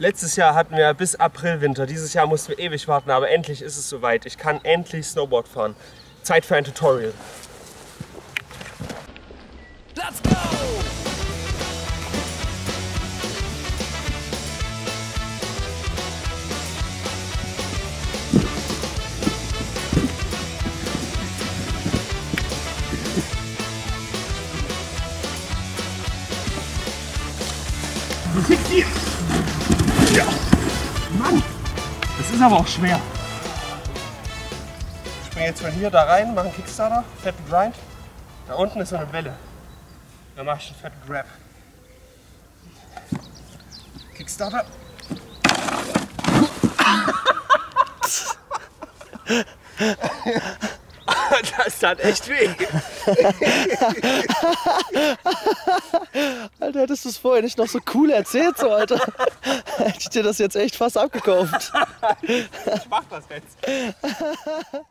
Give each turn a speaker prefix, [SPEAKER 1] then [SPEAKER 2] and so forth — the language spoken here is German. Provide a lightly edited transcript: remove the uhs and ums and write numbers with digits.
[SPEAKER 1] Letztes Jahr hatten wir bis April Winter, dieses Jahr mussten wir ewig warten, aber endlich ist es soweit. Ich kann endlich Snowboard fahren. Zeit für ein Tutorial.
[SPEAKER 2] Let's go!
[SPEAKER 1] Ja. Mann, das ist aber auch schwer. Ich springe jetzt von hier da rein, mache einen Kickstarter, fetten Grind. Da unten ist so eine Welle. Da mache ich einen fetten Grab. Kickstarter. Das tat echt weh.
[SPEAKER 3] Alter, hättest du es vorher nicht noch so cool erzählt, so, Alter. Hätte ich dir das jetzt echt fast abgekauft.
[SPEAKER 1] Ich mach das jetzt.